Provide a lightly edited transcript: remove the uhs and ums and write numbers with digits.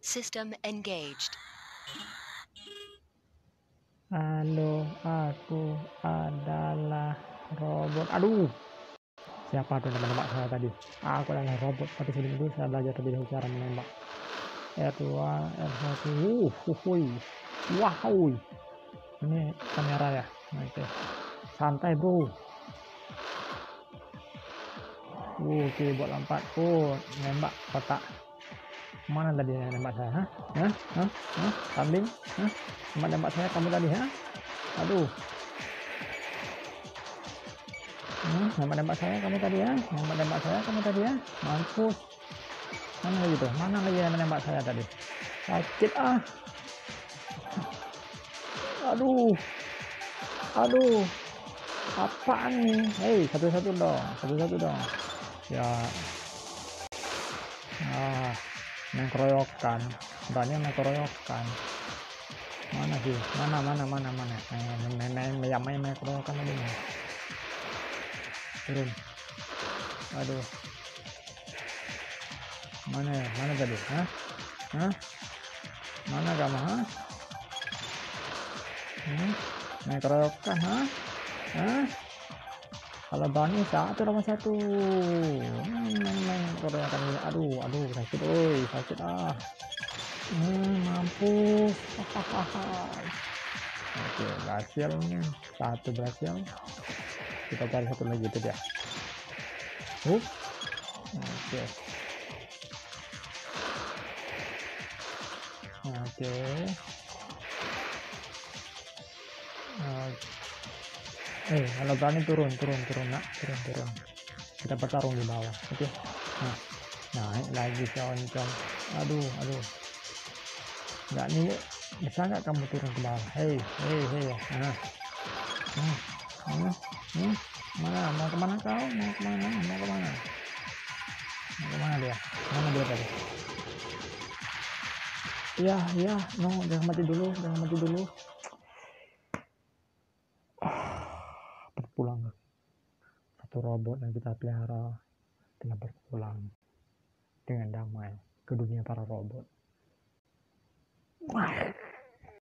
System engaged. Halo, aku adalah robot. Aduh, siapa tuh menembak saya tadi? Aku adalah robot. Tapi sebelum itu saya belajar lebih dahulu cara menembak. R2, R1. Wuih. Wow. Ini kamera ya. Oke. Santai, bro. Oke, buat lompat. Nembak kotak. Mana tadi yang nembak saya? Kambing? Nembak saya kamu tadi, Aduh. Nembak saya kamu tadi ya. Nembak saya kamu tadi ya. Mampus. Mana lagi tuh? Mana lagi yang menembak saya tadi? Sakit ah. Aduh. Apaan nih? Hei, satu-satu dong. Ya. Main keroyokan. Banyak main keroyokan. Mana sih? Mana? Main keroyokan tadi nih. Turun. Aduh. Mana tadi? Mana kamu? Main keroyokan, Kalau Bani satu lawan satu. Main keroyokan ini. Aduh, sakit ah. Mampus. Oke, berhasil nih. Satu berhasil. Kita cari satu lagi itu dia. Oke. Kalau berani turun nak, turun. Kita bertarung di bawah. Oke. Naik lagi si oncom. Aduh. Nggak nih, bisa nggak kamu turun ke bawah? Hei. Mana? Mau kemana kau? Mau kemana? Mau kemana dia? Mana dia tadi? Iya, no, jangan mati dulu. Berpulang. Satu robot yang kita pelihara telah berpulang dengan damai ke dunia para robot.